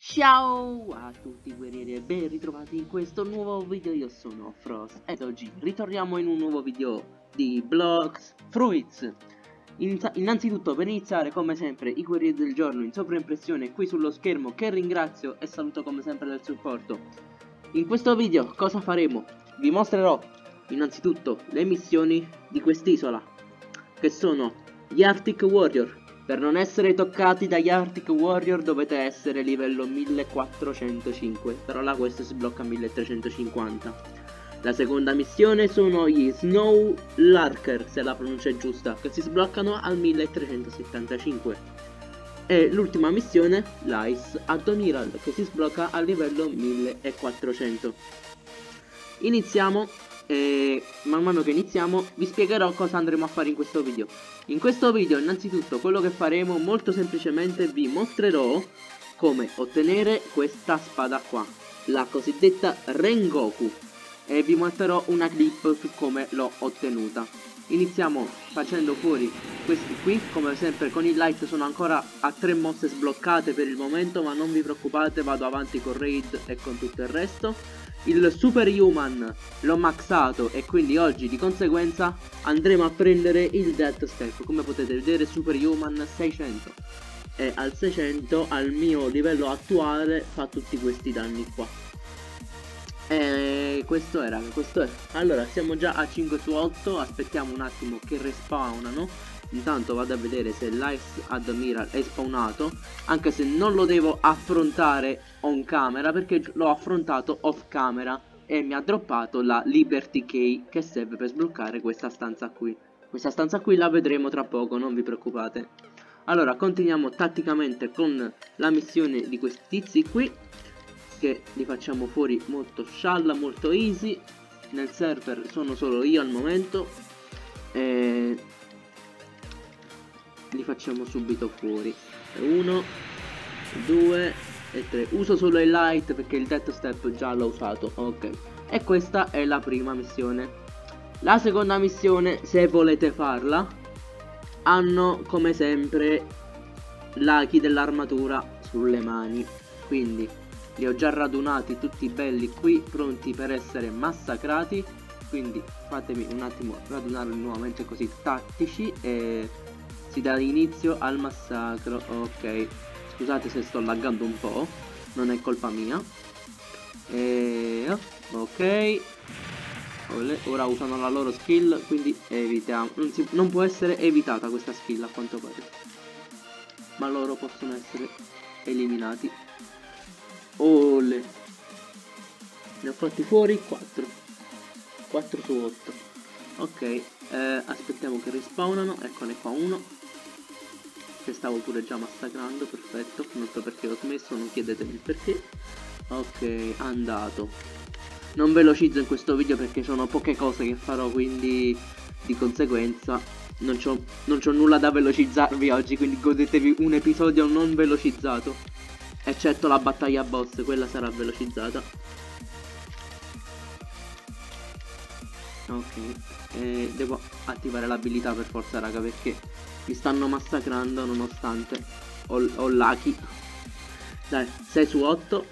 Ciao a tutti guerrieri e ben ritrovati in questo nuovo video. Io sono Frost ed oggi ritorniamo in un nuovo video di Blox Fruits. Innanzitutto, per iniziare, come sempre, i guerrieri del giorno in sovraimpressione qui sullo schermo, che ringrazio e saluto come sempre del supporto. In questo video cosa faremo? Vi mostrerò innanzitutto le missioni di quest'isola, che sono gli Arctic Warrior. Per non essere toccati dagli Arctic Warrior dovete essere livello 1405, però la quest si blocca a 1350. La seconda missione sono gli Snow Lurker, se la pronuncia è giusta, che si sbloccano al 1375. E l'ultima missione, l'Ice Admiral, che si sblocca al livello 1400. Iniziamo. E man mano che iniziamo vi spiegherò cosa andremo a fare in questo video. In questo video innanzitutto quello che faremo molto semplicemente vi mostrerò come ottenere questa spada qua, la cosiddetta Rengoku, e vi mostrerò una clip su come l'ho ottenuta. Iniziamo facendo fuori questi qui, come sempre con il light sono ancora a 3 mosse sbloccate per il momento, ma non vi preoccupate, vado avanti con raid e con tutto il resto. Il Superhuman l'ho maxato e quindi oggi di conseguenza andremo a prendere il Death Step. Come potete vedere, Superhuman 600, e al 600 al mio livello attuale fa tutti questi danni qua. E questo era. Allora siamo già a 5 su 8, aspettiamo un attimo che respawnano. Intanto vado a vedere se l'Ice Admiral è spawnato, anche se non lo devo affrontare on camera perché l'ho affrontato off camera e mi ha droppato la Liberty Key che serve per sbloccare questa stanza qui. Questa stanza qui la vedremo tra poco, non vi preoccupate. Allora continuiamo tatticamente con la missione di questi tizi qui, che li facciamo fuori molto scialla, molto easy. Nel server sono solo io al momento e li facciamo subito fuori. 1, 2 e 3. Uso solo il light perché il Death Step già l'ho usato. Ok. E questa è la prima missione. La seconda missione, se volete farla, hanno come sempre l'Aki dell'armatura sulle mani. Quindi li ho già radunati tutti belli qui, pronti per essere massacrati. Quindi fatemi un attimo radunarli nuovamente così tattici e si dà inizio al massacro. Ok, scusate se sto laggando un po', non è colpa mia. Ok, ora usano la loro skill, quindi evitiamo. Non può essere evitata questa skill a quanto pare, ma loro possono essere eliminati. Ole, ne ho fatti fuori 4 su 8. Ok, aspettiamo che rispawnano. Eccone qua uno che stavo pure già massacrando. Perfetto, non so perché ho smesso, non chiedetemi il perché. Ok, andato. Non velocizzo in questo video perché sono poche cose che farò, quindi di conseguenza non c'ho nulla da velocizzarvi oggi, quindi godetevi un episodio non velocizzato, eccetto la battaglia boss, quella sarà velocizzata. Ok, devo attivare l'abilità per forza, raga, perché mi stanno massacrando nonostante ho l'Aki. Dai, 6 su 8.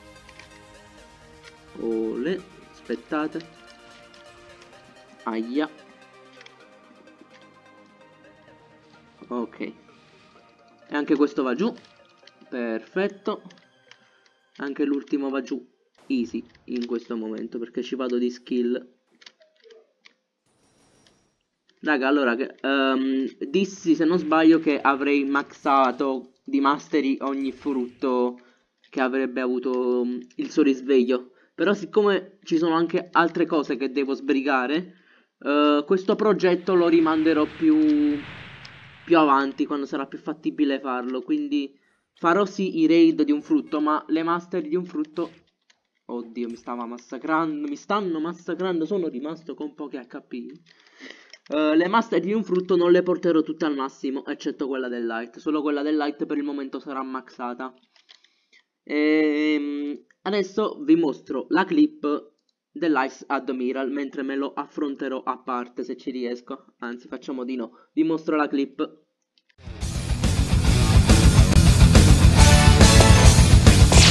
Ole, aspettate. Aia. Ok, e anche questo va giù. Perfetto. Anche l'ultimo va giù easy in questo momento perché ci vado di skill. Raga, allora, dissi se non sbaglio che avrei maxato di mastery ogni frutto che avrebbe avuto il suo risveglio. Però siccome ci sono anche altre cose che devo sbrigare, questo progetto lo rimanderò più avanti, quando sarà più fattibile farlo. Quindi farò sì i raid di un frutto, ma le mastery di un frutto... Oddio, mi stanno massacrando, sono rimasto con pochi HP. Le master di un frutto non le porterò tutte al massimo, eccetto quella del light. Solo quella del light per il momento sarà maxata. Adesso vi mostro la clip dell'Ice Admiral mentre me lo affronterò a parte, se ci riesco. Anzi, facciamo di no. Vi mostro la clip.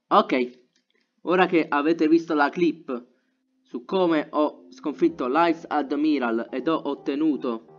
Ok, ora che avete visto la clip su come ho sconfitto l'Ice Admiral ed ho ottenuto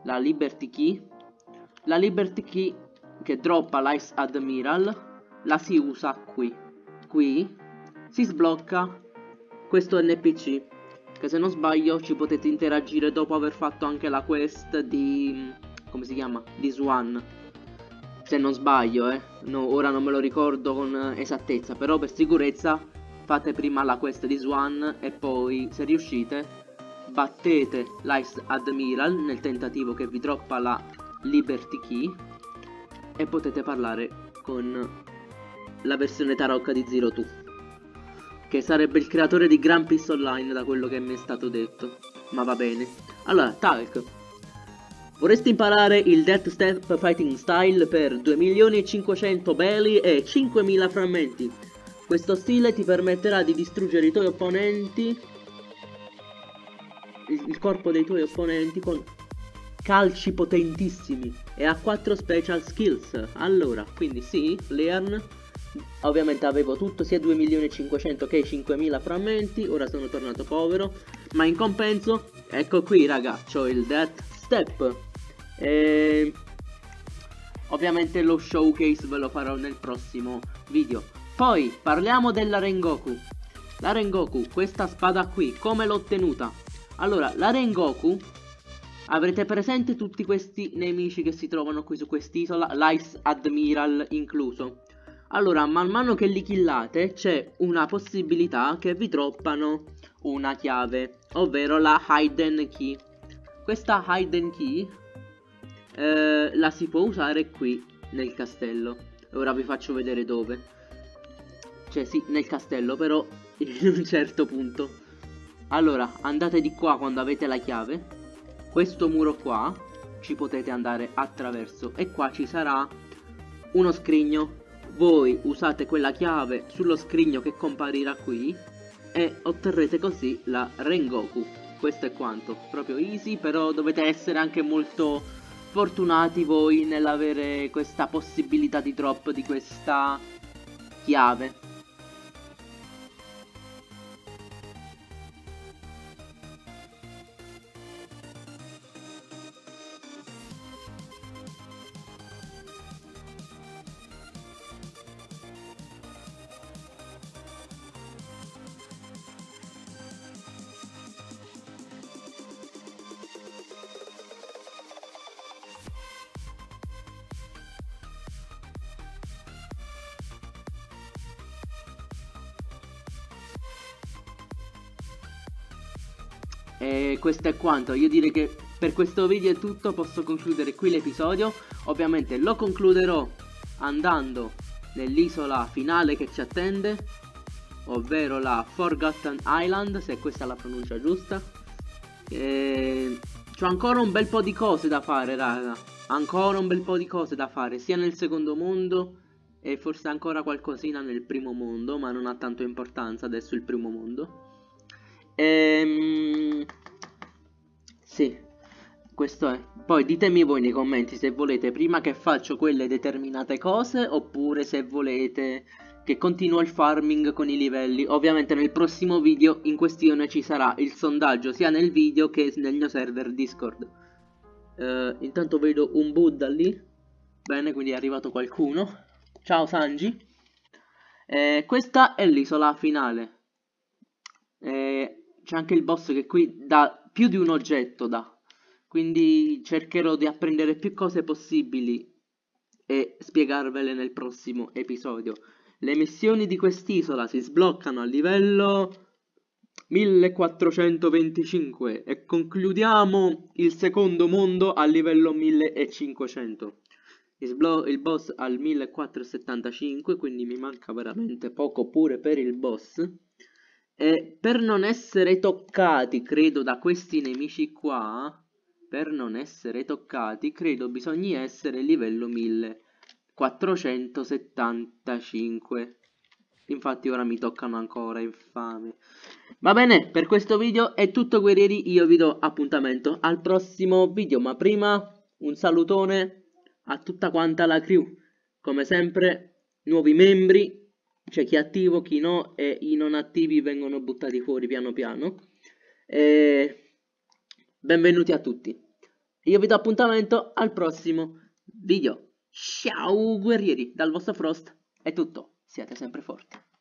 la Liberty Key che droppa l'Ice Admiral la si usa qui. Qui si sblocca questo NPC che, se non sbaglio, ci potete interagire dopo aver fatto anche la quest di... come si chiama? Di Swan. Se non sbaglio, no, ora non me lo ricordo con esattezza, però per sicurezza fate prima la quest di Swan e poi, se riuscite, battete l'Ice Admiral nel tentativo che vi droppa la Liberty Key e potete parlare con la versione tarocca di Zero Two, che sarebbe il creatore di Grand Peace Online, da quello che mi è stato detto. Ma va bene. Allora, Talk, vorresti imparare il Death Step Fighting Style per 2.500.000 belli e 5.000 frammenti. Questo stile ti permetterà di distruggere i tuoi opponenti, il corpo dei tuoi opponenti, con calci potentissimi e ha 4 special skills. Allora, quindi sì, learn. Ovviamente avevo tutto, sia 2.500.000 che 5.000 frammenti. Ora sono tornato povero, ma in compenso, ecco qui raga, c'ho il Death Step. E ovviamente lo showcase ve lo farò nel prossimo video. Poi parliamo della Rengoku. La Rengoku, questa spada qui, come l'ho ottenuta? Allora, la Rengoku, avrete presente tutti questi nemici che si trovano qui su quest'isola, l'Ice Admiral incluso. Allora, man mano che li killate c'è una possibilità che vi droppano una chiave, ovvero la Hidden Key. Questa Hidden Key la si può usare qui nel castello. Ora vi faccio vedere dove. Cioè sì, nel castello, però in un certo punto. Allora, andate di qua quando avete la chiave. Questo muro qua ci potete andare attraverso e qua ci sarà uno scrigno. Voi usate quella chiave sullo scrigno che comparirà qui e otterrete così la Rengoku. Questo è quanto, proprio easy, però dovete essere anche molto fortunati voi nell'avere questa possibilità di drop di questa chiave. E questo è quanto. Io direi che per questo video è tutto. Posso concludere qui l'episodio. Ovviamente lo concluderò andando nell'isola finale che ci attende, ovvero la Forgotten Island, se questa è la pronuncia giusta. C'ho ancora un bel po' di cose da fare, raga. Ancora un bel po' di cose da fare, sia nel secondo mondo e forse ancora qualcosina nel primo mondo, ma non ha tanto importanza adesso il primo mondo. Sì, questo è. Poi ditemi voi nei commenti se volete prima che faccio quelle determinate cose, oppure se volete che continuo il farming con i livelli. Ovviamente nel prossimo video in questione ci sarà il sondaggio sia nel video che nel mio server Discord. Intanto vedo un Buddha lì. Bene, quindi è arrivato qualcuno. Ciao Sanji. Questa è l'isola finale. C'è anche il boss che qui dà più di un oggetto, quindi cercherò di apprendere più cose possibili e spiegarvele nel prossimo episodio. Le missioni di quest'isola si sbloccano a livello 1425 e concludiamo il secondo mondo a livello 1500. Il boss al 1475, quindi mi manca veramente poco pure per il boss. E per non essere toccati, credo, da questi nemici qua, per non essere toccati, credo bisogni essere livello 1475. Infatti ora mi toccano ancora, infame. Va bene, per questo video è tutto guerrieri, io vi do appuntamento al prossimo video, ma prima un salutone a tutta quanta la crew. Come sempre, nuovi membri, C'è chi è attivo, chi no, e i non attivi vengono buttati fuori piano piano. E benvenuti a tutti. Io vi do appuntamento al prossimo video. Ciao guerrieri, dal vostro Frost è tutto, siate sempre forti.